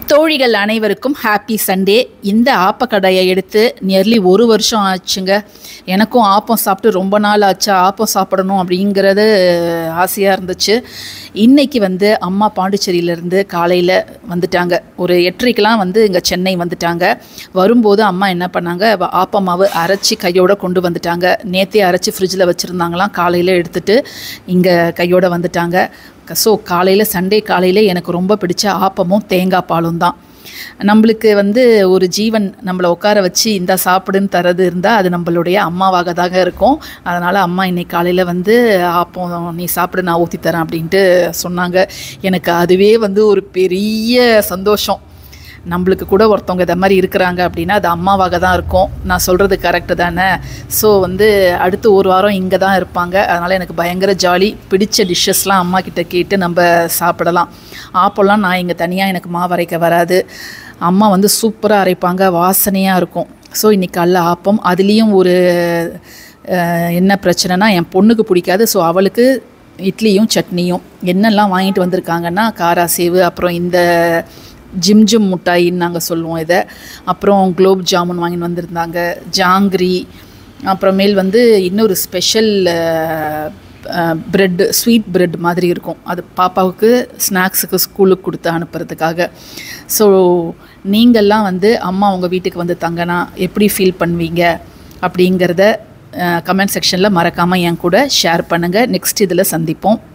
தோழிகள் அனைவருக்கும் happy Sunday. இந்த ஆப்பக்கடையை எடுத்து நியர்லி 1 வருஷம் ஆச்சுங்க. எனக்கும் ஆப்பம் சாப்பிட்டு ரொம்ப நாள் ஆச்சு, ஆப்பம் சாப்பிடணும் அப்படிங்கிறது ஆசையாக இருந்துச்சு. இன்றைக்கி அம்மா பாண்டிச்சேரியிலேருந்து காலையில் வந்துட்டாங்க. ஒரு 8:30க்கெலாம் இங்கே சென்னை வந்துட்டாங்க. வரும்போது அம்மா என்ன பண்ணாங்க, ஆப்ப மாவு அரைச்சி கையோடு கொண்டு வந்துட்டாங்க. நேற்றே அரைச்சி ஃப்ரிட்ஜில் வச்சுருந்தாங்களாம். காலையில் எடுத்துகிட்டு இங்கே கையோடு வந்துட்டாங்க. ஸோ காலையில் சண்டே காலையில் எனக்கு ரொம்ப பிடிச்ச ஆப்பமும் தேங்காய் பாலும் தான். நம்மளுக்கு ஒரு ஜீவன் நம்மளை உட்கார வச்சு இந்த சாப்பிடுன்னு தரது இருந்தால் அது நம்மளுடைய அம்மாவாக தாங்க இருக்கும். அதனால் அம்மா இன்னைக்கு காலையில் ஆப்பம் நீ சாப்பிடு, நான் ஊற்றி தரேன் அப்படின்ட்டு சொன்னாங்க. எனக்கு அதுவே ஒரு பெரிய சந்தோஷம். நம்மளுக்கு கூட ஒருத்தவங்க இதை மாதிரி இருக்கிறாங்க அப்படின்னா அது அம்மாவாக தான் இருக்கும். நான் சொல்கிறது கரெக்டு தானே? ஸோ அடுத்து 1 வாரம் இங்கே தான் இருப்பாங்க. அதனால் எனக்கு பயங்கர ஜாலி. பிடிச்ச டிஷ்ஷஸ்லாம் அம்மா கிட்ட கேட்டு நம்ம சாப்பிடலாம். ஆப்பெல்லாம் நான் இங்கே தனியாக எனக்கு மாவு அரைக்க வராது. அம்மா சூப்பராக அரைப்பாங்க, வாசனையாக இருக்கும். ஸோ இன்றைக்கி காலைல ஆப்பம். அதுலேயும் ஒரு என்ன பிரச்சனைனா, என் பொண்ணுக்கு பிடிக்காது. ஸோ அவளுக்கு இட்லியும் சட்னியும் என்னெல்லாம் வாங்கிட்டு வந்திருக்காங்கன்னா, காராசேவு, அப்புறம் இந்த ஜிம் முட்டாயின்னு நாங்கள் சொல்லுவோம் இதை, அப்புறம் குலோப் ஜாமுன் வாங்கிட்டு வந்திருந்தாங்க, ஜாங்கிரி, அப்புறமேல் இன்னொரு ஸ்பெஷல் ப்ரெட்டு, ஸ்வீட் ப்ரெட் மாதிரி இருக்கும். அது பாப்பாவுக்கு ஸ்நாக்ஸுக்கு ஸ்கூலுக்கு கொடுத்து அனுப்புறதுக்காக. ஸோ நீங்கள்லாம் அம்மா உங்கள் வீட்டுக்கு தங்கினா எப்படி ஃபீல் பண்ணுவீங்க அப்படிங்கிறத கமெண்ட் செக்ஷனில் மறக்காமல் என் கூட ஷேர் பண்ணுங்கள். நெக்ஸ்ட் இதில் சந்திப்போம்.